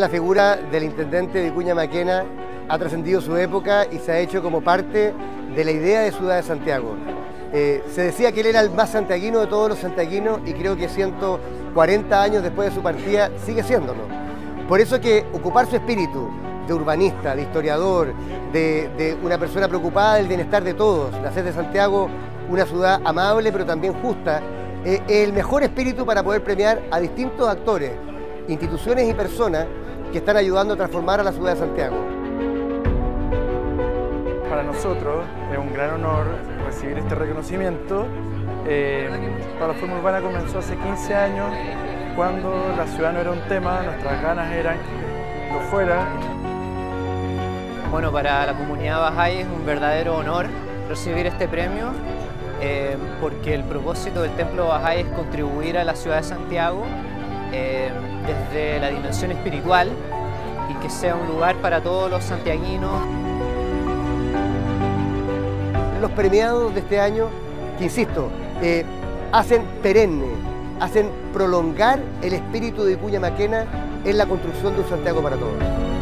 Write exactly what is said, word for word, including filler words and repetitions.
la figura del intendente Vicuña Maquena ha trascendido su época y se ha hecho como parte de la idea de Ciudad de Santiago. Eh, se decía que él era el más santiaguino de todos los santiaguinos y creo que ciento cuarenta años después de su partida sigue siéndolo. Por eso que ocupar su espíritu de urbanista, de historiador, de, de una persona preocupada del bienestar de todos, de hacer de Santiago una ciudad amable pero también justa, eh, es el mejor espíritu para poder premiar a distintos actores, instituciones y personas que están ayudando a transformar a la ciudad de Santiago. Para nosotros es un gran honor recibir este reconocimiento. Eh, para la Forma Urbana comenzó hace quince años, cuando la ciudad no era un tema, nuestras ganas eran que lo fuera. Bueno, para la comunidad Bahá'í es un verdadero honor recibir este premio, eh, porque el propósito del Templo Bahá'í es contribuir a la ciudad de Santiago eh, desde la dimensión espiritual y que sea un lugar para todos los santiaguinos. Los premiados de este año, que insisto, eh, hacen perenne, hacen prolongar el espíritu de Vicuña Maquena en la construcción de un Santiago para todos.